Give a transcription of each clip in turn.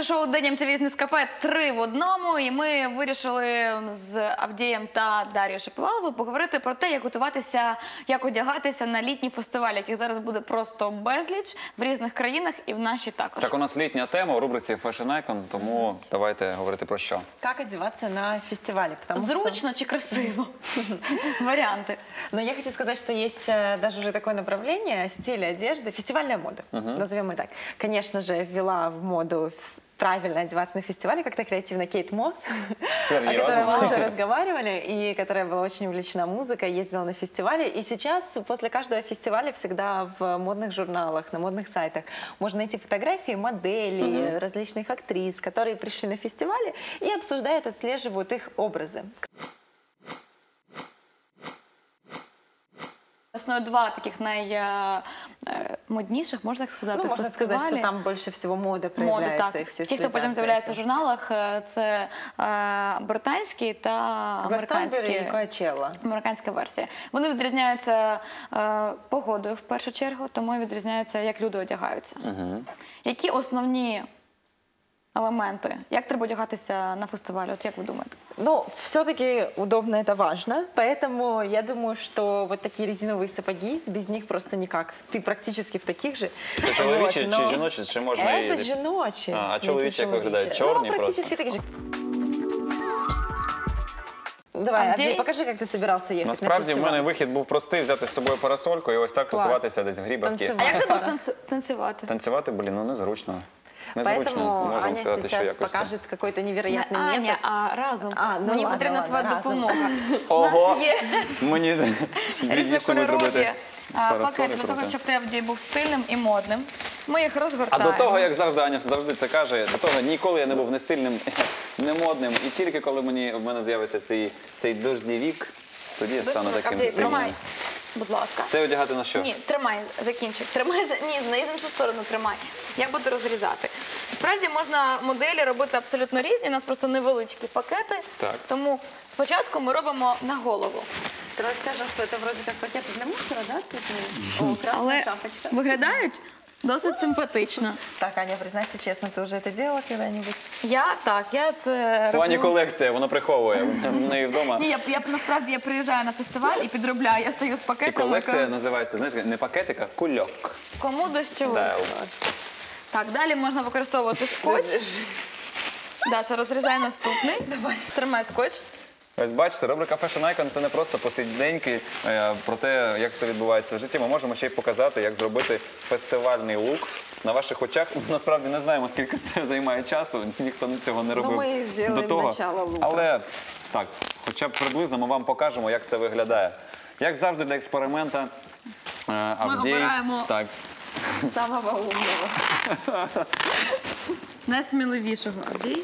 шоу «День МТВ з Нескафе» 3 в одному. І ми вирішили з Авдієм та Дар'єю Шаповаловою поговорити про те, як готуватися, як одягатися на літні фестивалі, яких зараз буде просто безліч в різних країнах і в нашій також. Так, у нас літня тема у рубриці Fashion Icon, тому давайте говорити про що. Как одеваться на фестивале? Зручно чи красиво? Варианты. Но я хочу сказать, что есть даже уже такое направление, стиль одежды, фестивальная мода, назовем ее так. Конечно же, ввела в моду правильно одеваться на фестивале, как-то креативно Кейт Мосс, о которой мы уже разговаривали, и которая была очень увлечена музыкой, ездила на фестивале. И сейчас после каждого фестиваля всегда в модных журналах, на модных сайтах можно найти фотографии моделей, различных актрис, которые пришли на фестивали и обсуждают, отслеживают их образы. Основне два таких наймодніших, можна так сказати, Ну, можно сказать, что там больше всего мода проявляется. Моди, так. Ті, хто потім з'являється в журналах, це британські та американська версія. Вони відрізняються погодою в першу чергу, тому і відрізняються, як люди одягаються. Які основні елементи? Як треба одягатися на фестивалі? От як ви думаєте? Ну, все-таки удобно, это важно, поэтому я думаю, что вот такие резиновые сапоги, без них просто никак. Ты практически в таких же. Це чоловічі чи жіночі, чи можна Это жіночі. А чоловічі як виглядають? Чорні ну, практически просто? такие же. Давай, Авдій, покажи, як ти збирався їхати на фестиваль. Насправді, в мене вихід був простий, взяти з собою парасольку і ось так тусуватися десь в Грібовці. А як ти будеш танцювати? Танцювати, блін, ну незручно. Незручно, Поэтому можемо сказати, Аня що сейчас якось. покажет какой-то невероятный Не метод. Аня, а разом. Ну Мені ладно, потрібна твоя разом. допомога. У Ого! нас є Мені різнокольорові пакети парасолі для того, круто. щоб ти, Авдій, був стильним і модним. Ми їх А розгортаємо. до того, як завжди Аня завжди це каже, до того ніколи я не був не стильним, не модним. І тільки коли в мене з'явиться цей дождівік, тоді я стану таким Авдій, стильним. тримай, будь ласка. Це одягати на що? Ні, тримай, закінчуй. Тримай, ні, на іншу сторону тримай. Я буду розрізати. Справді можна моделі робити абсолютно різні, у нас просто невеличкі пакети. Так. Тому спочатку ми робимо на голову. Сразу скажем, что это вроде как пакеты для мусора, да, цветные? О, красная Але шапочка. виглядають досить симпатично. Так, Аня, признайся честно, ты уже это делала когда-нибудь? Я це В Ані роблю. колекція, вона приховує в неї вдома. Ні, насправді я приїжджаю на фестиваль і підробляю. Я стою з І пакетами. колекція називається, знаєте, не пакетик, а кульок. Кому дощовий. Стайл. Так, далі можна використовувати скотч. Даша, розрізай наступний. Давай. Тримай скотч. Ось бачите, рубрика Fashion Icon – це не просто посиденьки про те, як все відбувається в житті. Ми можемо ще й показати, як зробити фестивальний лук на ваших очах. Насправді не знаємо, скільки це займає часу, ніхто цього не робив ми зробимо до того. начало лука. Але так, хоча б приблизно ми вам покажемо, як це виглядає. Як завжди для експеримента, Авдій… обираємо Так. Самого умного. Найсміливішого, Авдій.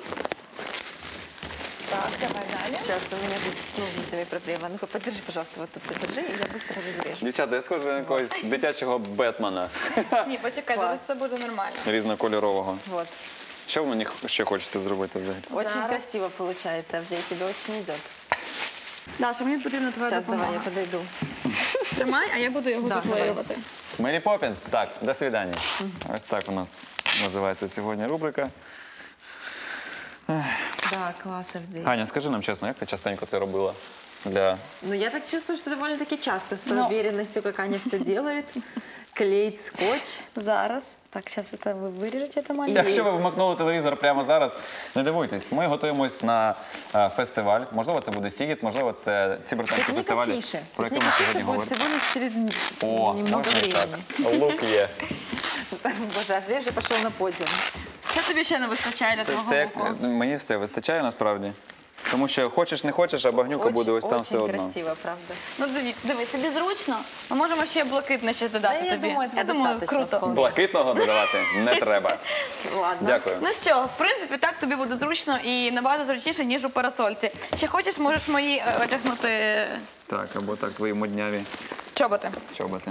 Так, давай далее. Сейчас у меня тут с ножницами проблема. Ну-ка, подержи, пожалуйста, вот тут подержи, и я быстро разрежу. Дівчата, я схожу на якогось дитячого Бетмена Ні, почекай, зараз все буде нормально. різнокольорового. Вот. Що ви мені ще хочете зробити взагалі? Очень Зараз. красиво получается, Авдей, тебе очень идет. Даша, мені потрібна твоя Сейчас давай допомога. я подойду. Тримай, а я буду його Да, заклеювати. Мері Поппінс. Так, до свидання. Ось так у нас називається сьогодні рубрика. Да, класс, Авдей. Аня, скажи нам чесно, як ти частенько це робила? Ну, я так чувствую, что довольно-таки часто, с той уверенностью, как Аня все делает. Клеить скотч. Зараз. Так, зараз це ви виріжете, це маленьке. Якщо ви вмикнули телевізор прямо зараз, не дивуйтесь, ми готуємось на фестиваль. Можливо, це буде Сігіт, можливо, це ці британські Пикник фестивалі, афиши. про які Пикник ми афиши сьогодні будет говоримо. всего лишь через О, немного можна і так. времени. Лук є. Боже, Авдей вже пішов на подіум. Що тобі ще не вистачає для твого Це луку? як, мені все вистачає насправді. Тому що хочеш, не хочеш, а багнюка буде ось там все Очень одно. красиво, правда. Ну, дивись, тобі зручно. Ми можемо ще блакитне щось додати Та я тобі. думаю, Я этого думаю, достаточно круто. вполне. Блакитного додавати не треба. Ладно. Дякую. Ну що, в принципі, так тобі буде зручно і набагато зручніше, ніж у парасольці. Ще хочеш, можеш мої одягнути Так, або так твої модняві чоботи. чоботи.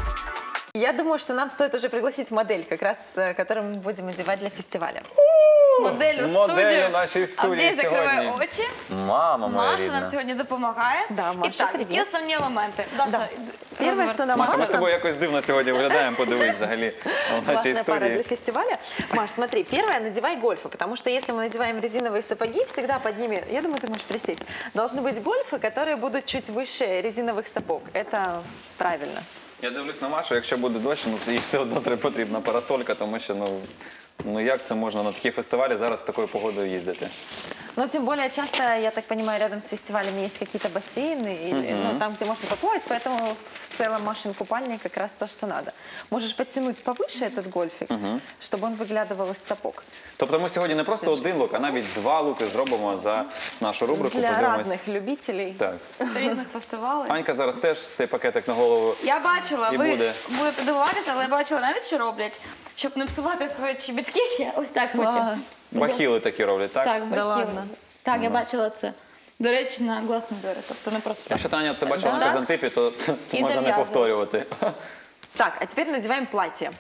Я думаю, что нам стоит уже пригласить модель, как раз, которую мы будем одевать для фестиваля. модель у модель студію. у нашій студії Авдій закриває сьогодні. очі. Мама моя Маша нам рідна. сьогодні допомагає. Да, Маша, І так, привіт. які основні елементи? Даша, Первое, что нам Маша, ми з важно, тобою якось дивно сьогодні виглядаємо, подивись взагалі в нашій классная пара для студії. фестиваля. Маш, смотри, первое, надевай гольфы, потому что если мы надеваем резиновые сапоги, всегда под ними, я думаю, ты можешь присесть, должны быть гольфы, которые будут чуть выше резиновых сапог. Это правильно. Я дивлюсь на Машу, якщо буде дощ, ну їй все одно потрібна парасолька, тому що ну як це можна на такі фестивалі зараз з такою погодою їздити? Но тем более часто, я так понимаю, рядом с фестивалями есть какие-то бассейны, или, ну, там, где можно поплавать, поэтому в целом Машин купальник как раз то, что надо. Можешь подтянуть повыше этот гольфик, чтобы он выглядывал из сапог. Тобто ми сьогодні не просто один лук, а навіть два луки зробимо за нашу рубрику. Для Подивимось. разных любителей. Так. різних фестивалей. Анька зараз теж цей пакетик на голову. Я бачила, І ви буде. будете дивуватися, але я бачила навіть, що роблять, щоб не псувати свої чобітки ще ось так потім. Клас. Бахіли такі роблять, так? Так, Да бахіли. ладно? Так, я бачила це. До речі, на гласні двері, тобто не просто так. Якщо Таня це бачила на Так. Казантипі, то І можна не зав'язують. повторювати. Так, а теперь надеваем платье.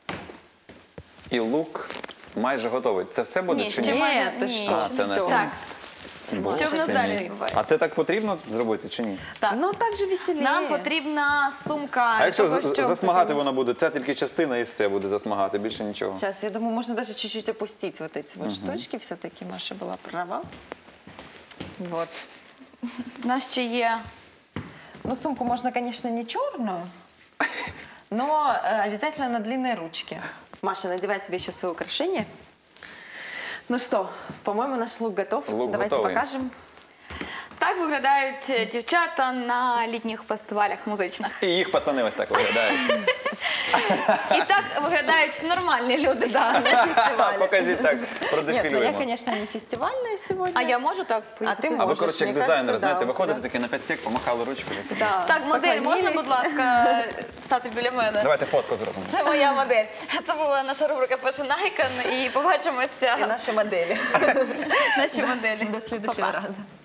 І лук майже готовий. Це все буде Ні, чи ще ні? майже ти ні. що? А, це не Всё. Так, Боже що в нас ти далі мій. відбувається? А це так потрібно зробити чи ні? Так. Ну, так же веселее. Нам потрібна сумка. А для якщо того, щоб- засмагати вона буде, це тільки частина і все буде засмагати, більше нічого. Сейчас, я думаю, можно даже чуть-чуть опустить вот эти вот штучки. Все-таки Маша была права. Вот. У нас ще є Ну, сумку можно, конечно, не черную, но обязательно на длинные ручки. Маша, надевай тебе еще свои украшения. Ну что, по-моему, наш лук готов. Лук Давайте готовий. покажем. так виглядають дівчата на літніх фестивалях музичних. І їх пацани ось так виглядають. І так виглядають нормальні люди. Да, на фестивале. Покажіть так, Нет, ну я, продефілюємо. конечно, не фестивальная сегодня. А я можу так А поїхати? ти А ви, можеш, коротше, як мені дизайнер, кажеться, знаєте, да, у виходите тебе. таки на 5 сек, помахали ручкою. Да, Так, модель, можна, поклонились. будь ласка, стати біля мене? Давайте фотку зробимо. Це моя модель. Це була наша рубрика Fashion Icon. І побачимося. И наши модели. Наші моделі. До следующего Па-па. раза.